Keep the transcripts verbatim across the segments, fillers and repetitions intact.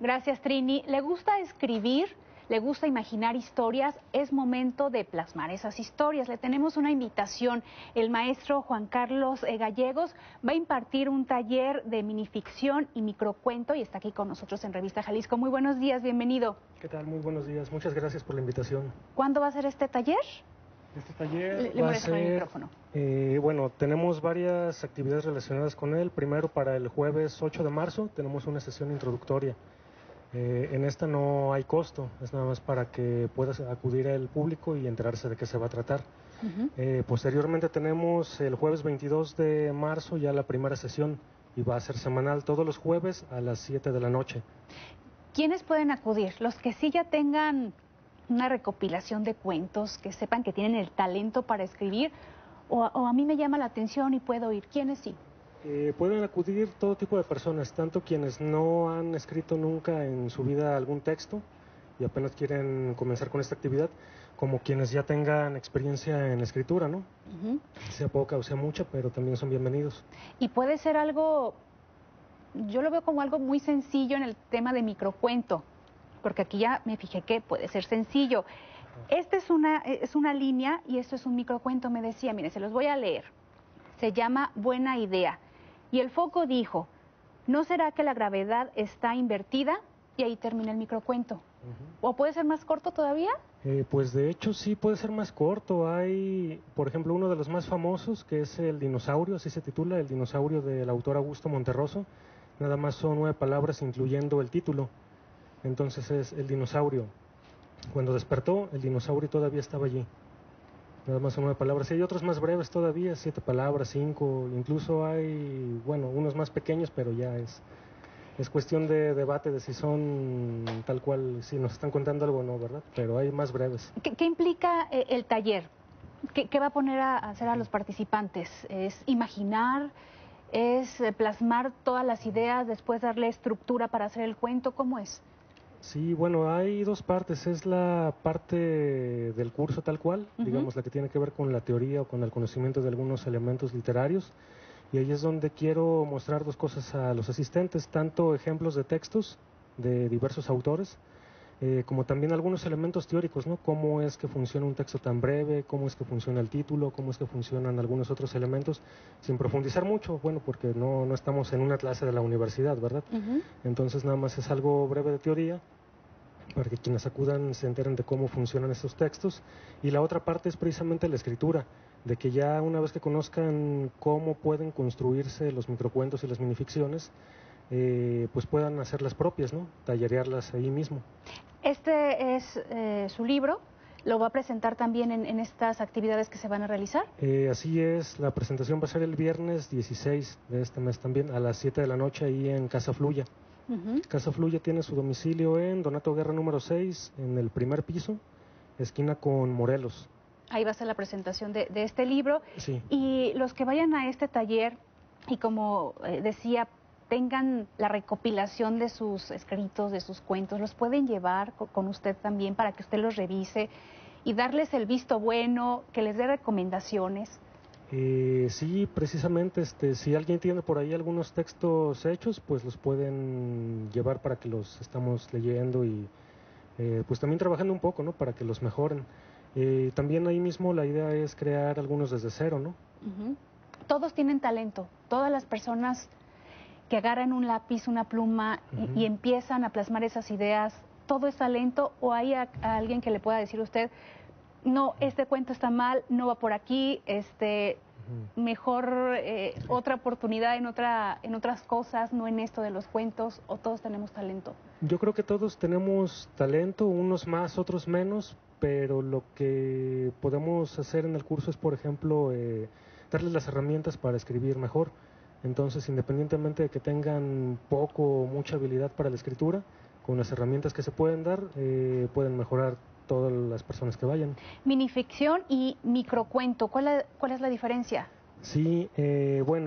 Gracias, Trini. ¿Le gusta escribir? ¿Le gusta imaginar historias? Es momento de plasmar esas historias. Le tenemos una invitación. El maestro Juan Carlos eh, Gallegos va a impartir un taller de minificción y microcuento y está aquí con nosotros en Revista Jalisco. Muy buenos días, bienvenido. ¿Qué tal? Muy buenos días. Muchas gracias por la invitación. ¿Cuándo va a ser este taller? Este taller le, le va a ser, el micrófono. Eh, bueno, tenemos varias actividades relacionadas con él. Primero, para el jueves ocho de marzo, tenemos una sesión introductoria. Eh, en esta no hay costo, es nada más para que pueda acudir al público y enterarse de qué se va a tratar. Uh-huh. eh, posteriormente tenemos el jueves veintidós de marzo ya la primera sesión y va a ser semanal todos los jueves a las siete de la noche. ¿Quiénes pueden acudir? Los que sí ya tengan una recopilación de cuentos, que sepan que tienen el talento para escribir, o, o a mí me llama la atención y puedo ir. ¿Quiénes sí? Eh, pueden acudir todo tipo de personas, tanto quienes no han escrito nunca en su vida algún texto y apenas quieren comenzar con esta actividad, como quienes ya tengan experiencia en escritura, ¿no? Uh-huh. Sea poca o sea mucha, pero también son bienvenidos. Y puede ser algo, yo lo veo como algo muy sencillo en el tema de microcuento, porque aquí ya me fijé que puede ser sencillo. Esta es una, es una línea y esto es un microcuento, me decía, mire, se los voy a leer. Se llama Buena Idea. Y el foco dijo, ¿no será que la gravedad está invertida? Y ahí termina el microcuento. Uh-huh. ¿O puede ser más corto todavía? Eh, pues de hecho sí puede ser más corto. Hay, por ejemplo, uno de los más famosos, que es El dinosaurio, así se titula, El dinosaurio del autor Augusto Monterroso. Nada más son nueve palabras incluyendo el título. Entonces es El dinosaurio. Cuando despertó, el dinosaurio todavía estaba allí. Nada más son nueve palabras. Y hay otros más breves todavía, siete palabras, cinco. Incluso hay, bueno, unos más pequeños, pero ya es, es cuestión de debate de si son tal cual, si nos están contando algo o no, ¿verdad? Pero hay más breves. ¿Qué, qué implica eh, el taller? ¿Qué, ¿Qué va a poner a hacer a los participantes? ¿Es imaginar? ¿Es plasmar todas las ideas, después darle estructura para hacer el cuento? ¿Cómo es? Sí, bueno, hay dos partes. Es la parte del curso tal cual, uh-huh. digamos, la que tiene que ver con la teoría o con el conocimiento de algunos elementos literarios. Y ahí es donde quiero mostrar dos cosas a los asistentes, tanto ejemplos de textos de diversos autores, eh, como también algunos elementos teóricos, ¿no? Cómo es que funciona un texto tan breve, cómo es que funciona el título, cómo es que funcionan algunos otros elementos, sin profundizar mucho, bueno, porque no, no estamos en una clase de la universidad, ¿verdad? Uh-huh. Entonces nada más es algo breve de teoría, para que quienes acudan se enteren de cómo funcionan estos textos. Y la otra parte es precisamente la escritura, de que ya una vez que conozcan cómo pueden construirse los microcuentos y las minificciones, eh, pues puedan hacerlas propias, ¿no? Tallerearlas ahí mismo. Este es eh, su libro. ¿Lo va a presentar también en, en estas actividades que se van a realizar? Eh, así es, la presentación va a ser el viernes dieciséis de este mes también, a las siete de la noche ahí en Casa Fluya. Uh-huh. Casa Fluya tiene su domicilio en Donato Guerra número seis, en el primer piso, esquina con Morelos. Ahí va a ser la presentación de, de este libro. Sí. Y los que vayan a este taller y como eh, decía, tengan la recopilación de sus escritos, de sus cuentos, los pueden llevar con, con usted también para que usted los revise y darles el visto bueno, que les dé recomendaciones. Eh, sí, precisamente, este, si alguien tiene por ahí algunos textos hechos, pues los pueden llevar para que los estamos leyendo y eh, pues también trabajando un poco, ¿no? Para que los mejoren. Eh, también ahí mismo la idea es crear algunos desde cero, ¿no? Uh-huh. Todos tienen talento, todas las personas que agarran un lápiz, una pluma uh-huh. y, y empiezan a plasmar esas ideas, todo es talento, o hay a, a alguien que le pueda decir a usted, no, este cuento está mal, no va por aquí, este, uh-huh. mejor eh, otra oportunidad en, otra, en otras cosas, no en esto de los cuentos, o todos tenemos talento? Yo creo que todos tenemos talento, unos más, otros menos, pero lo que podemos hacer en el curso es, por ejemplo, eh, darles las herramientas para escribir mejor. Entonces, independientemente de que tengan poco o mucha habilidad para la escritura, con las herramientas que se pueden dar, eh, pueden mejorar todas las personas que vayan. Minificción y microcuento, ¿cuál, cuál es la diferencia? Sí, eh, bueno,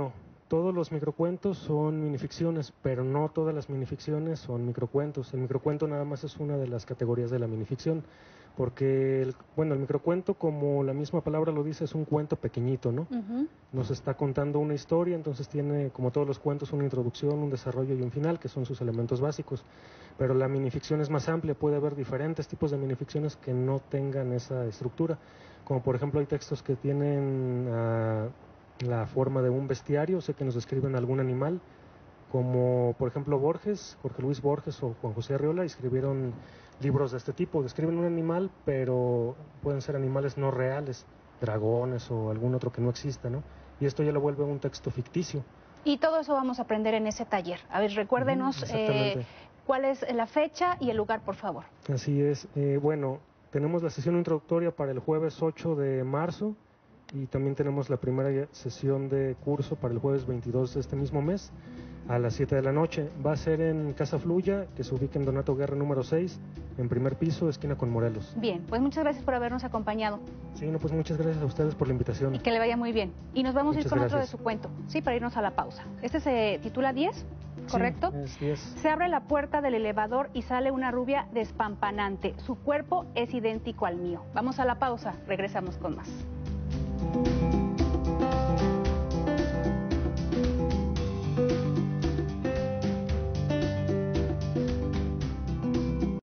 todos los microcuentos son minificciones, pero no todas las minificciones son microcuentos. El microcuento nada más es una de las categorías de la minificción, porque, el, bueno, el microcuento, como la misma palabra lo dice, es un cuento pequeñito, ¿no? Uh-huh. Nos está contando una historia, entonces tiene, como todos los cuentos, una introducción, un desarrollo y un final, que son sus elementos básicos. Pero la minificción es más amplia, puede haber diferentes tipos de minificciones que no tengan esa estructura. Como por ejemplo hay textos que tienen uh, la forma de un bestiario, o sea que nos describen algún animal, como por ejemplo Borges, Jorge Luis Borges o Juan José Arriola escribieron libros de este tipo, describen un animal, pero pueden ser animales no reales, dragones o algún otro que no exista, ¿no? Y esto ya lo vuelve un texto ficticio. Y todo eso vamos a aprender en ese taller. A ver, recuérdenos uh-huh, eh, cuál es la fecha y el lugar, por favor. Así es. Eh, bueno, tenemos la sesión introductoria para el jueves ocho de marzo y también tenemos la primera sesión de curso para el jueves veintidós de este mismo mes a las siete de la noche. Va a ser en Casa Fluya, que se ubica en Donato Guerra número seis, en primer piso, esquina con Morelos. Bien, pues muchas gracias por habernos acompañado. Sí, no, pues muchas gracias a ustedes por la invitación. Y que le vaya muy bien. Y nos vamos muchas a ir con gracias. Otro de su cuento, sí, para irnos a la pausa. Este se titula diez, ¿correcto? Sí, es diez. Se abre la puerta del elevador y sale una rubia despampanante. Su cuerpo es idéntico al mío. Vamos a la pausa, regresamos con más.